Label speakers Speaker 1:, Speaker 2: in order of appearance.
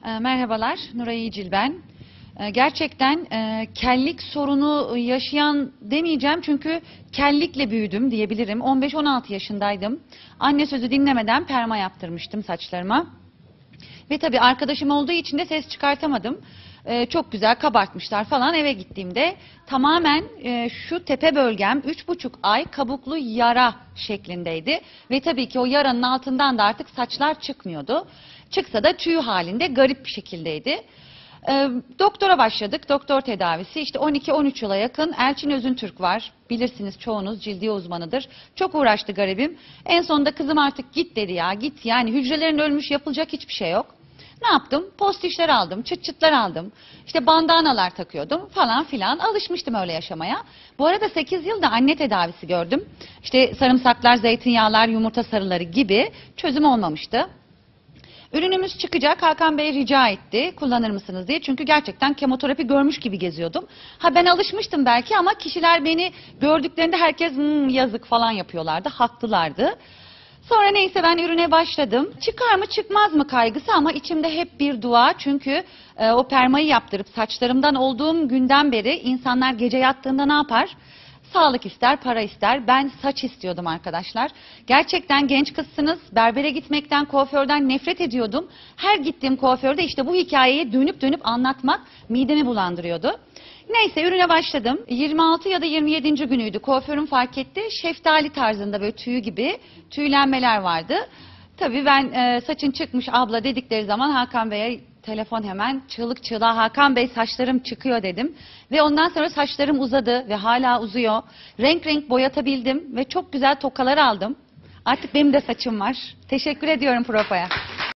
Speaker 1: Merhabalar, Nuray İyicil ben. Gerçekten kellik sorunu yaşayan demeyeceğim çünkü kellikle büyüdüm diyebilirim. 15-16 yaşındaydım. Anne sözü dinlemeden perma yaptırmıştım saçlarıma. Ve tabii arkadaşım olduğu için de ses çıkartamadım. Çok güzel kabartmışlar falan. Eve gittiğimde tamamen şu tepe bölgem 3,5 ay kabuklu yara şeklindeydi. Ve tabii ki o yaranın altından da artık saçlar çıkmıyordu. Çıksa da tüy halinde garip bir şekildeydi. Doktora başladık. Doktor tedavisi. İşte 12-13 yıla yakın Elçin Özüntürk var. Bilirsiniz çoğunuz cildi uzmanıdır. Çok uğraştı garibim. En sonunda kızım artık git dedi ya git. Yani hücrelerin ölmüş, yapılacak hiçbir şey yok. Ne yaptım? Postişler aldım, çıt çıtlar aldım. İşte bandanalar takıyordum falan filan. Alışmıştım öyle yaşamaya. Bu arada 8 yılda anne tedavisi gördüm. İşte sarımsaklar, zeytinyağlar, yumurta sarıları gibi çözüm olmamıştı. Ürünümüz çıkacak. Hakan Bey rica etti. Kullanır mısınız diye. Çünkü gerçekten kemoterapi görmüş gibi geziyordum. Ben alışmıştım belki ama kişiler beni gördüklerinde herkes yazık falan yapıyorlardı. Haklılardı. Sonra neyse ben ürüne başladım. Çıkar mı çıkmaz mı kaygısı ama içimde hep bir dua. Çünkü o permayı yaptırıp saçlarımdan olduğum günden beri insanlar gece yattığında ne yapar? Sağlık ister, para ister. Ben saç istiyordum arkadaşlar. Gerçekten genç kızsınız. Berbere gitmekten, kuaförden nefret ediyordum. Her gittiğim kuaförde işte bu hikayeyi dönüp dönüp anlatmak midemi bulandırıyordu. Neyse ürüne başladım. 26 ya da 27. günüydü. Kuaförüm fark etti. Şeftali tarzında böyle tüy gibi tüylenmeler vardı. Tabii ben saçın çıkmış abla dedikleri zaman Hakan Bey'e telefon hemen çığlık çığlığa Hakan Bey saçlarım çıkıyor dedim. Ve ondan sonra saçlarım uzadı ve hala uzuyor. Renk renk boyatabildim ve çok güzel tokalar aldım. Artık benim de saçım var. Teşekkür ediyorum Profa'ya.